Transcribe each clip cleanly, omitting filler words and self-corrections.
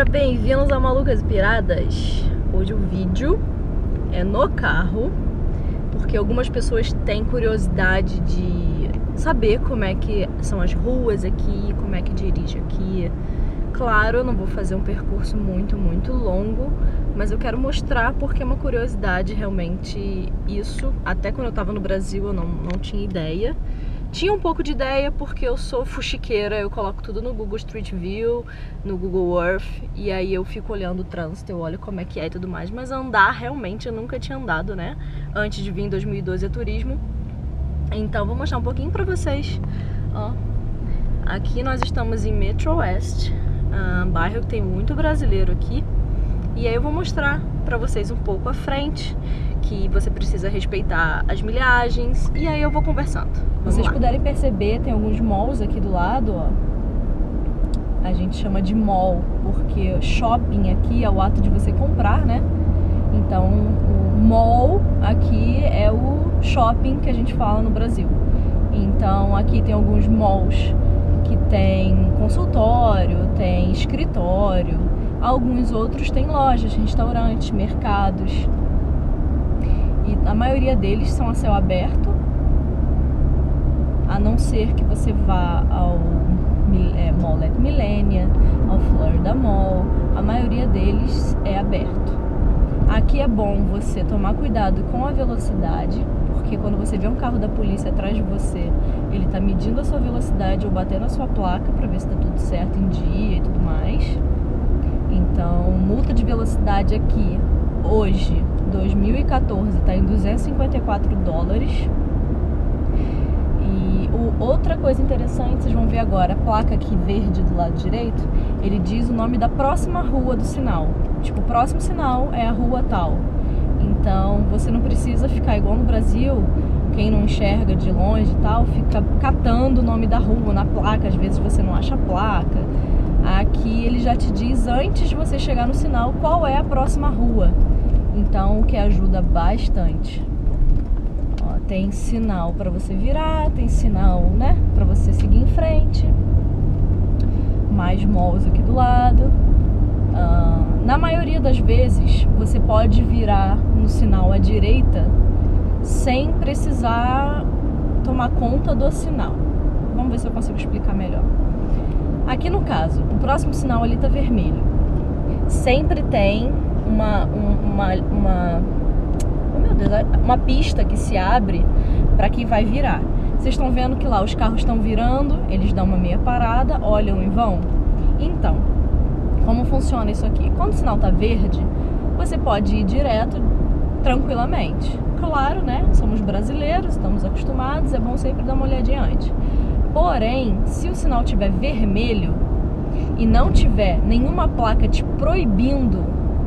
bem-vindos a Malucas Piradas. Hoje o vídeo é no carro, porque algumas pessoas têm curiosidade de saber como é que são as ruas aqui, como é que dirige aqui. Claro, eu não vou fazer um percurso muito longo, mas eu quero mostrar porque é uma curiosidade realmente isso. Até quando eu tava no Brasil eu não tinha ideia. Tinha um pouco de ideia porque eu sou fuxiqueira, eu coloco tudo no Google Street View, no Google Earth, e aí eu fico olhando o trânsito, eu olho como é que é e tudo mais, mas andar realmente eu nunca tinha andado, né? Antes de vir em 2012 a turismo. Então vou mostrar um pouquinho pra vocês. Ó, aqui nós estamos em Metro West, bairro que tem muito brasileiro aqui. E aí eu vou mostrar pra vocês um pouco à frente, que você precisa respeitar as milhagens, e aí eu vou conversando. Vocês puderem perceber, tem alguns malls aqui do lado, ó. A gente chama de mall, porque shopping aqui é o ato de você comprar, né? Então, o mall aqui é o shopping que a gente fala no Brasil. Então, aqui tem alguns malls que tem consultório, tem escritório, alguns outros têm lojas, restaurantes, mercados. E a maioria deles são a céu aberto, a não ser que você vá ao Mall at Millenia, ao Florida Mall. A maioria deles é aberto. Aqui é bom você tomar cuidado com a velocidade, porque quando você vê um carro da polícia atrás de você, ele tá medindo a sua velocidade ou batendo a sua placa pra ver se tá tudo certo em dia e tudo mais. Então, multa de velocidade aqui, hoje, 2014, tá em $254. E outra coisa interessante, vocês vão ver agora, a placa aqui verde do lado direito, ele diz o nome da próxima rua do sinal. Tipo, o próximo sinal é a rua tal. Então, você não precisa ficar igual no Brasil, quem não enxerga de longe e tal, fica catando o nome da rua na placa, às vezes você não acha a placa. Aqui ele já te diz antes de você chegar no sinal qual é a próxima rua. Então, o que ajuda bastante. Ó, tem sinal para você virar, tem sinal, né, para você seguir em frente. Mais malls aqui do lado. Na maioria das vezes, você pode virar no sinal à direita sem precisar tomar conta do sinal. Vamos ver se eu consigo explicar melhor. Aqui no caso, o próximo sinal ali tá vermelho. Sempre tem uma pista que se abre para quem vai virar. Vocês estão vendo que lá os carros estão virando, eles dão uma meia parada, olham e vão. Então, como funciona isso aqui? Quando o sinal tá verde, você pode ir direto tranquilamente. Claro, né? Somos brasileiros, estamos acostumados, é bom sempre dar uma olhadinha antes. Porém, se o sinal tiver vermelho e não tiver nenhuma placa te proibindo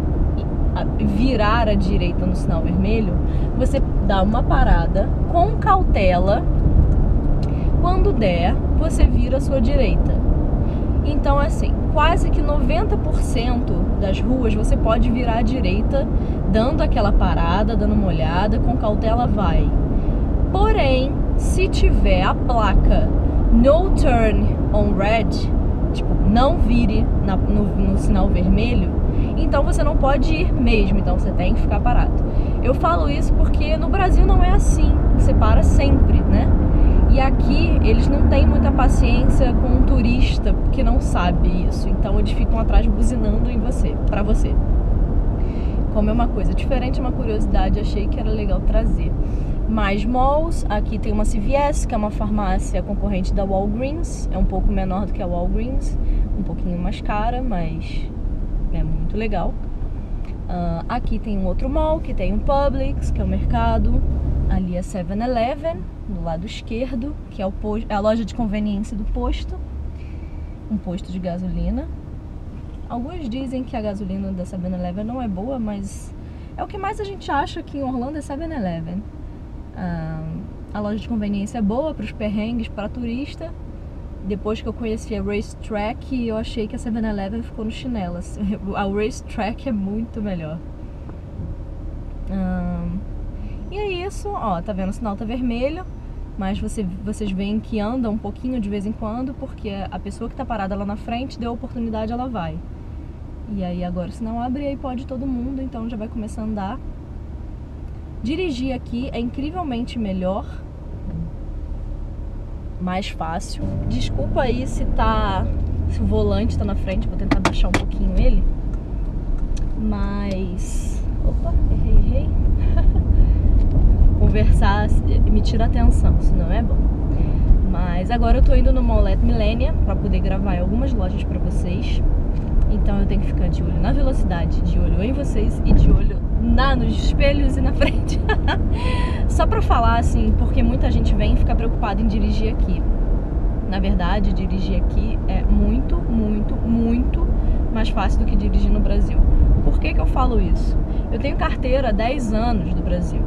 virar à direita no sinal vermelho, você dá uma parada com cautela. Quando der, você vira à sua direita. Então, assim, quase que 90% das ruas você pode virar à direita, dando aquela parada, dando uma olhada, com cautela vai. Porém, se tiver a placa No Turn on Red, tipo, não vire no sinal vermelho, então você não pode ir mesmo, então você tem que ficar parado. Eu falo isso porque no Brasil não é assim, você para sempre, né? E aqui eles não têm muita paciência com um turista que não sabe isso, então eles ficam atrás buzinando em você, pra você. Como é uma coisa diferente, uma curiosidade, achei que era legal trazer. Mais malls, aqui tem uma CVS, que é uma farmácia concorrente da Walgreens, é um pouco menor do que a Walgreens, um pouquinho mais cara, mas é muito legal. Aqui tem um outro mall, que tem um Publix, que é o mercado, ali é 7-Eleven, do lado esquerdo, que é a loja de conveniência do posto, um posto de gasolina. Alguns dizem que a gasolina da 7-Eleven não é boa, mas é o que mais a gente acha aqui em Orlando é 7-Eleven. A loja de conveniência é boa para os perrengues, para turista. Depois que eu conheci a Racetrack, eu achei que a 7-Eleven ficou no chinelo. A Racetrack é muito melhor. E é isso, ó, tá vendo? O sinal tá vermelho, mas vocês veem que anda um pouquinho de vez em quando, porque a pessoa que tá parada lá na frente deu a oportunidade, ela vai. E aí agora, se não abre, aí pode todo mundo, então já vai começar a andar. Dirigir aqui é incrivelmente melhor, mais fácil. Desculpa aí se o volante tá na frente, vou tentar baixar um pouquinho ele. Mas... Opa, errei. Conversar me tira atenção, senão é bom. Mas agora eu tô indo no Outlet Millenia pra poder gravar em algumas lojas pra vocês. Então eu tenho que ficar de olho na velocidade, de olho em vocês e de olho nos espelhos e na frente. Só pra falar assim, porque muita gente vem e fica preocupada em dirigir aqui. Na verdade, dirigir aqui é muito, muito, muito mais fácil do que dirigir no Brasil. Por que que eu falo isso? Eu tenho carteira há 10 anos do Brasil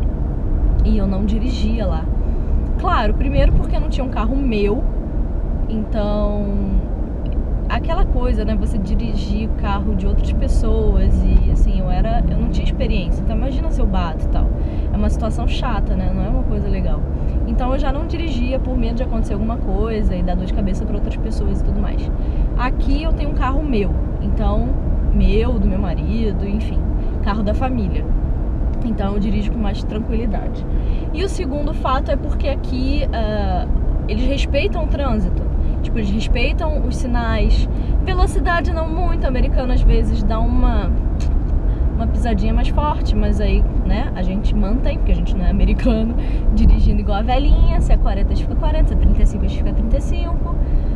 e eu não dirigia lá. Claro, primeiro porque não tinha um carro meu, então aquela coisa, né, você dirigir o carro de outras pessoas e assim, eu não tinha experiência, então imagina se eu bato e tal. É uma situação chata, né, não é uma coisa legal. Então eu já não dirigia por medo de acontecer alguma coisa e dar dor de cabeça para outras pessoas e tudo mais. Aqui eu tenho um carro meu, então do meu marido, enfim, carro da família. Então eu dirijo com mais tranquilidade. E o segundo fato é porque aqui eles respeitam o trânsito. Tipo, eles respeitam os sinais. Velocidade não muito, o americano às vezes dá uma pisadinha mais forte, mas aí, né, a gente mantém, porque a gente não é americano, dirigindo igual a velhinha. Se é 40, fica 40, se é 35, fica 35.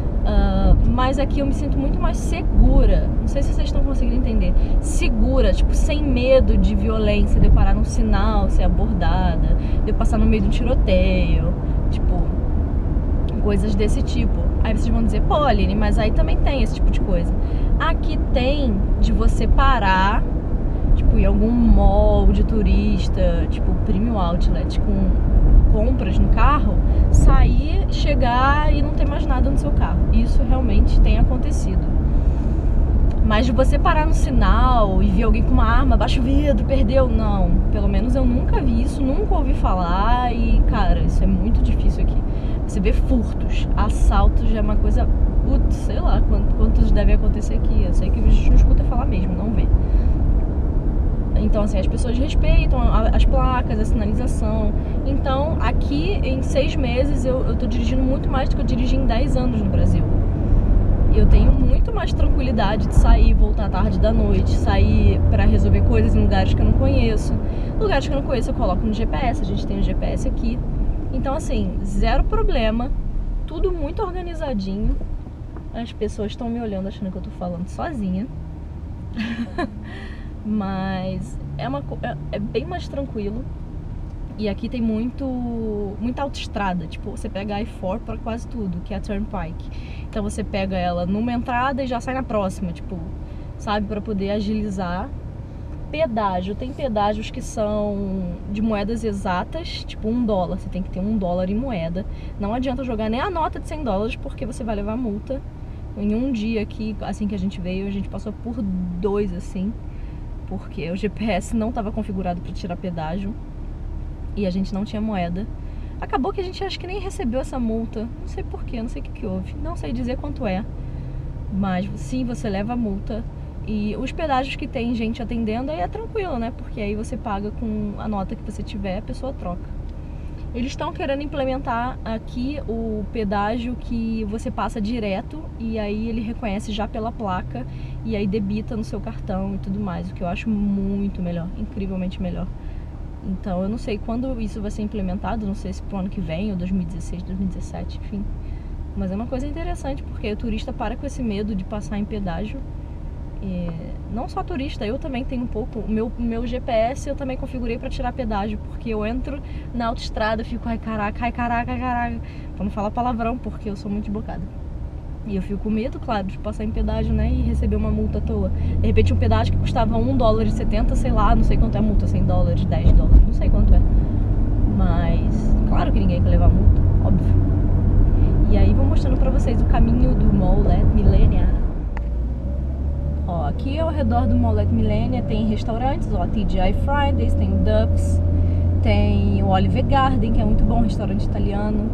Mas aqui eu me sinto muito mais segura. Não sei se vocês estão conseguindo entender. Segura, tipo, sem medo de violência, de eu parar num sinal, ser abordada, de eu passar no meio de um tiroteio, tipo, coisas desse tipo. Aí vocês vão dizer, pô, Aline, mas aí também tem esse tipo de coisa. Aqui tem de você parar, tipo, em algum mall de turista, tipo, Premium Outlet, com compras no carro, sair, chegar e não ter mais nada no seu carro. Isso realmente tem acontecido. Mas de você parar no sinal e ver alguém com uma arma, baixa o vidro, perdeu, não. Pelo menos eu nunca vi isso, nunca ouvi falar e, cara, isso é muito difícil aqui. Você vê furtos, assaltos já é uma coisa, putz, sei lá quantos devem acontecer aqui. Eu sei que a gente não escuta falar mesmo, não vê. Então, assim, as pessoas respeitam as placas, a sinalização. Então, aqui, em 6 meses, eu tô dirigindo muito mais do que eu dirigi em 10 anos no Brasil. Eu tenho muito mais tranquilidade de sair, voltar tarde da noite, sair pra resolver coisas em lugares que eu não conheço. Lugares que eu não conheço, eu coloco no GPS, a gente tem o GPS aqui. Então, assim, zero problema, tudo muito organizadinho. As pessoas estão me olhando achando que eu tô falando sozinha. Mas é bem mais tranquilo. E aqui tem muita autoestrada. Tipo, você pega a I-4 para quase tudo, que é a Turnpike. Então você pega ela numa entrada e já sai na próxima, tipo, sabe, para poder agilizar. Pedágio, tem pedágios que são de moedas exatas, tipo $1. Você tem que ter $1 em moeda. Não adianta jogar nem a nota de $100, porque você vai levar multa. Em um dia aqui, assim que a gente veio, a gente passou por 2, assim, porque o GPS não estava configurado para tirar pedágio e a gente não tinha moeda. Acabou que a gente acho que nem recebeu essa multa, não sei porquê, não sei o que houve, não sei dizer quanto é, mas sim, você leva a multa. E os pedágios que tem gente atendendo aí é tranquilo, né, porque aí você paga com a nota que você tiver, a pessoa troca. Eles estão querendo implementar aqui o pedágio que você passa direto e aí ele reconhece já pela placa e aí debita no seu cartão e tudo mais, o que eu acho muito melhor, incrivelmente melhor. Então eu não sei quando isso vai ser implementado, não sei se pro ano que vem ou 2016, 2017, enfim. Mas é uma coisa interessante porque o turista para com esse medo de passar em pedágio. E não só turista, eu também tenho um pouco. O meu GPS eu também configurei pra tirar pedágio, porque eu entro na autoestrada, fico ai caraca, pra não falar palavrão, porque eu sou muito desbocada. E eu fico com medo, claro, de passar em pedágio, né, e receber uma multa à toa. De repente um pedágio que custava $1,70, sei lá, não sei quanto é a multa, $100, $10, não sei quanto é. Mas claro que ninguém quer levar multa, óbvio. E aí vou mostrando pra vocês o caminho do Outlet Millenia. Ó, aqui ao redor do Outlet Millenia tem restaurantes, ó, TGI Fridays, tem o Ducks, tem o Olive Garden, que é muito bom, restaurante italiano,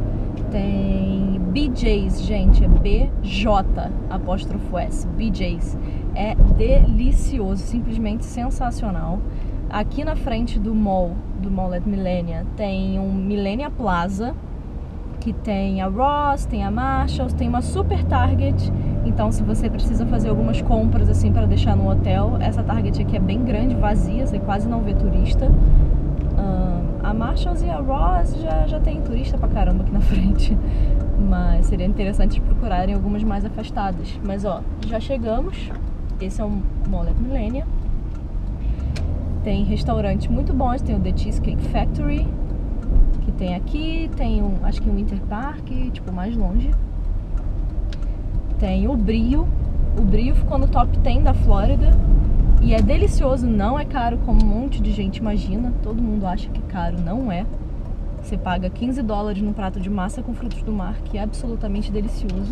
tem BJ's, gente, é BJ, apóstrofo S, BJ's, é delicioso, simplesmente sensacional. Aqui na frente do mall at Millenia, tem um Millenia Plaza, que tem a Ross, tem a Marshalls, tem uma Super Target. Então, se você precisa fazer algumas compras assim para deixar no hotel, essa Target aqui é bem grande, vazia, você quase não vê turista. A Marshalls e a Ross já tem turista pra caramba aqui na frente, mas seria interessante procurarem algumas mais afastadas. Mas ó, já chegamos. Esse é o Mall at Millenia. Tem restaurantes muito bons, tem o The Cheesecake Factory, que tem aqui, tem acho que um Winter Park, tipo, mais longe. Tem o Brio ficou no top 10 da Flórida e é delicioso, não é caro como um monte de gente imagina. Todo mundo acha que é caro, não é. Você paga $15 num prato de massa com frutos do mar, que é absolutamente delicioso.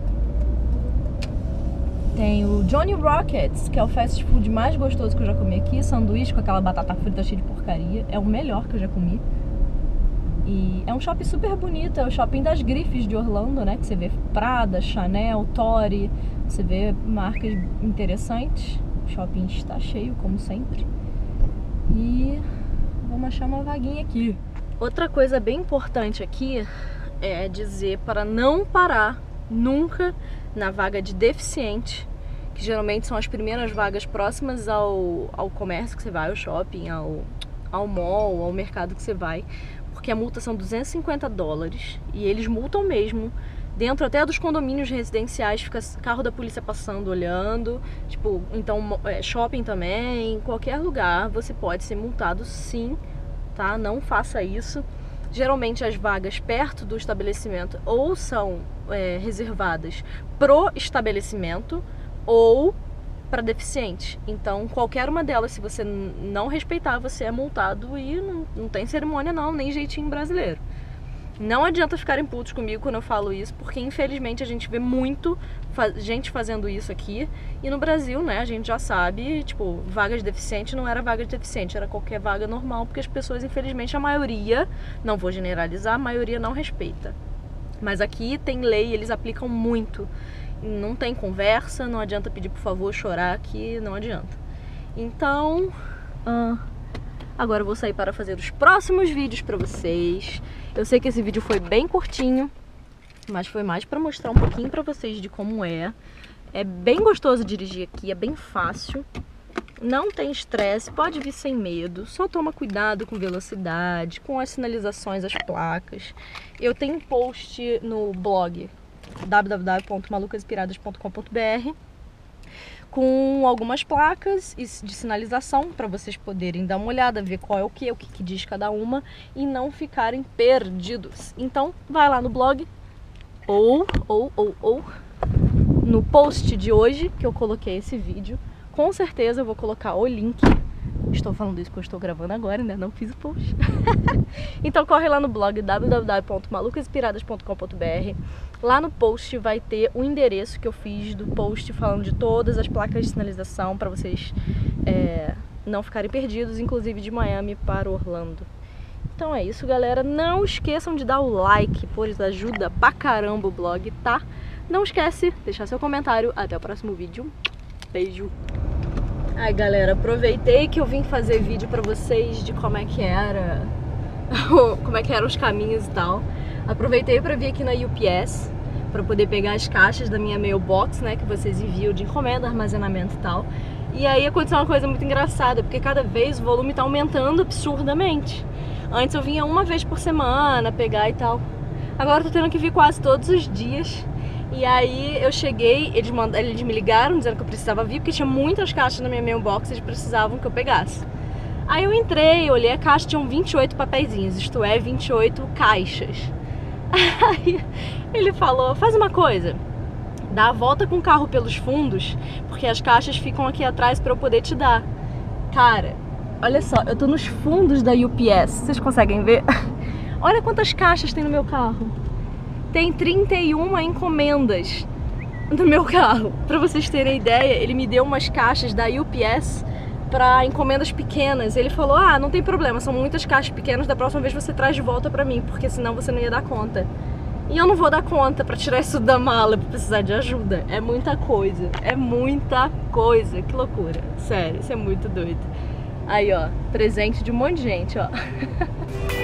Tem o Johnny Rockets, que é o fast food mais gostoso que eu já comi aqui. Sanduíche com aquela batata frita cheia de porcaria. É o melhor que eu já comi. E é um shopping super bonito, é o shopping das grifes de Orlando, né? Que você vê Prada, Chanel, Tory, você vê marcas interessantes. O shopping está cheio, como sempre. E vamos achar uma vaguinha aqui. Outra coisa bem importante aqui é dizer para não parar nunca na vaga de deficiente, que geralmente são as primeiras vagas próximas ao comércio que você vai, ao shopping, ao mall, ao mercado que você vai, porque a multa são $250 e eles multam mesmo. Dentro até dos condomínios residenciais fica carro da polícia passando, olhando. Tipo, então shopping também, qualquer lugar você pode ser multado sim, tá? Não faça isso. Geralmente as vagas perto do estabelecimento ou são reservadas pro estabelecimento ou para deficiente. Então qualquer uma delas, se você não respeitar, você é multado e não tem cerimônia não, nem jeitinho brasileiro. Não adianta ficarem putos comigo quando eu falo isso, porque infelizmente a gente vê muito gente fazendo isso aqui. E no Brasil, né, a gente já sabe, tipo, vaga de deficiente não era vaga de deficiente, era qualquer vaga normal, porque as pessoas, infelizmente, a maioria, não vou generalizar, a maioria não respeita. Mas aqui tem lei, eles aplicam muito. Não tem conversa, não adianta pedir por favor, chorar aqui, não adianta. Então, agora eu vou sair para fazer os próximos vídeos para vocês. Eu sei que esse vídeo foi bem curtinho, mas foi mais para mostrar um pouquinho para vocês de como é. É bem gostoso dirigir aqui, é bem fácil. Não tem estresse, pode vir sem medo. Só toma cuidado com velocidade, com as sinalizações, as placas. Eu tenho um post no blog www.malucasinspiradas.com.br com algumas placas de sinalização para vocês poderem dar uma olhada, ver qual é o que diz cada uma e não ficarem perdidos. Então vai lá no blog ou no post de hoje que eu coloquei esse vídeo. Com certeza eu vou colocar o link. Estou falando isso porque eu estou gravando agora, né? Não fiz o post. Então corre lá no blog www.malucasinspiradas.com.br. Lá no post vai ter o endereço que eu fiz do post falando de todas as placas de sinalização para vocês não ficarem perdidos, inclusive de Miami para Orlando. Então é isso, galera. Não esqueçam de dar o like, pois ajuda pra caramba o blog, tá? Não esquece de deixar seu comentário. Até o próximo vídeo. Beijo! Ai, galera, aproveitei que eu vim fazer vídeo pra vocês de como é que era os caminhos e tal. Aproveitei pra vir aqui na UPS pra poder pegar as caixas da minha mailbox, né, que vocês enviam de encomenda, armazenamento e tal. E aí aconteceu uma coisa muito engraçada, porque cada vez o volume tá aumentando absurdamente. Antes eu vinha uma vez por semana pegar e tal. Agora eu tô tendo que vir quase todos os dias. E aí eu cheguei, eles me ligaram dizendo que eu precisava vir, porque tinha muitas caixas na minha mailbox, eles precisavam que eu pegasse. Aí eu entrei, olhei a caixa, tinham 28 papeizinhos, isto é, 28 caixas. Aí ele falou, faz uma coisa, dá a volta com o carro pelos fundos, porque as caixas ficam aqui atrás pra eu poder te dar. Cara, olha só, eu tô nos fundos da UPS, vocês conseguem ver? Olha quantas caixas tem no meu carro. Tem 31 encomendas no meu carro. Pra vocês terem ideia, ele me deu umas caixas da UPS pra encomendas pequenas. Ele falou, ah, não tem problema, são muitas caixas pequenas, da próxima vez você traz de volta pra mim, porque senão você não ia dar conta. E eu não vou dar conta pra tirar isso da mala, pra precisar de ajuda. É muita coisa, que loucura. Sério, isso é muito doido. Aí, ó, presente de um monte de gente, ó.